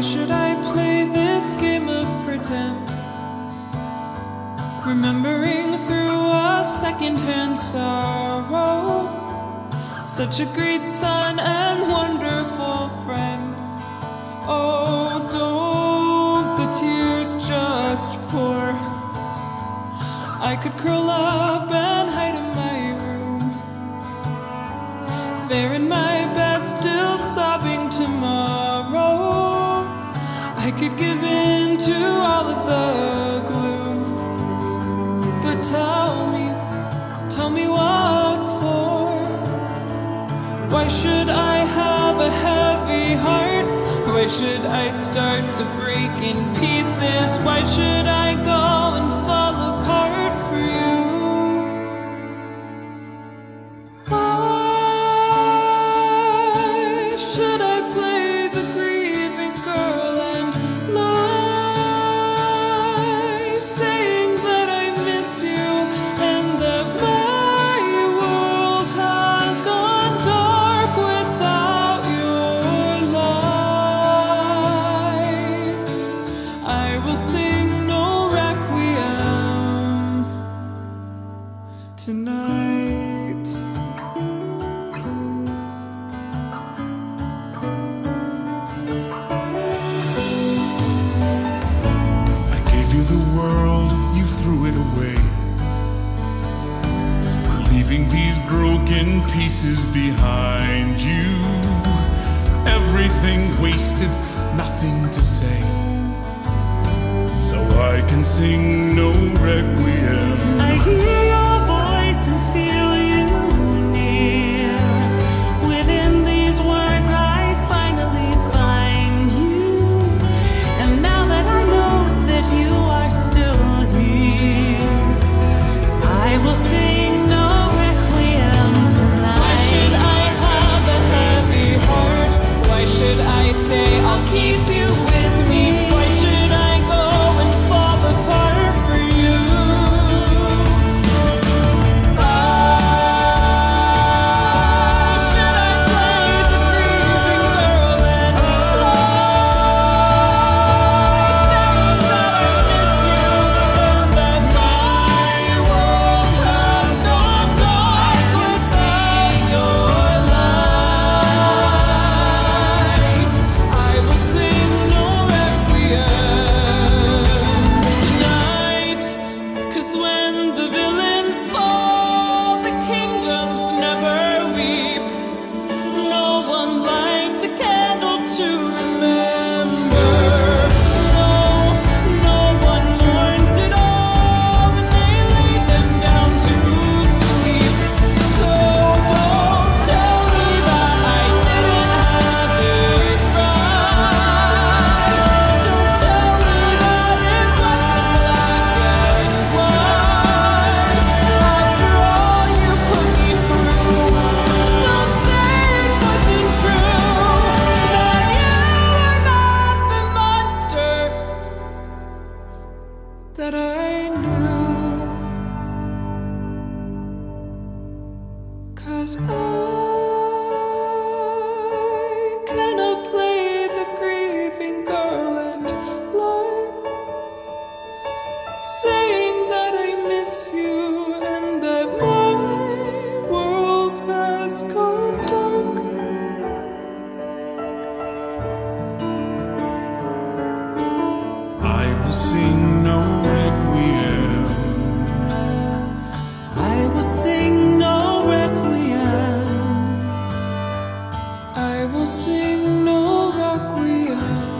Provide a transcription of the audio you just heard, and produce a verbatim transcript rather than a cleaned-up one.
Why should I play this game of pretend? Remembering through a second-hand sorrow, such a great son and wonderful friend. Oh, don't the tears just pour? I could curl up and hide in my room, there in my bed, still sobbing tomorrow. I could give in to all of the gloom. But tell me, tell me what for? Why should I have a heavy heart? Why should I start to break in pieces? Why should I go and fall apart for you? Why should I play the grieving girl and lie, saying that I miss you and that my world has gone dark without your light? I will sing no requiem tonight. I gave you the world, you threw it away, leaving these broken pieces behind you. Everything wasted, nothing to say, so I can sing no requiem. I hear your voice and feel you near. Within these words I finally find you. And now that I know that you are still here, I will sing no requiem tonight. Why should I have a heavy heart? Why should I say I'll keep you with me? Why should I go and fall apart for you? Why should I play the grieving girl and lie, saying that I miss you and that my world has gone dark without your light? I will sing no requiem tonight, 'cause when the villains fall, the kingdoms never weep. No one lights a candle to remember. No, no one mourns at all when they lay them down to sleep. So don't tell me that I didn't have it right. Don't tell me that it wasn't black and white. After all you put me through, don't say it wasn't true, that you are not the monster that I knew. 'Cause I cannot play the grieving girl and lie, saying that I miss you and that my world has gone dark. I will sing no requiem. I will sing no requiem. I will sing no requiem.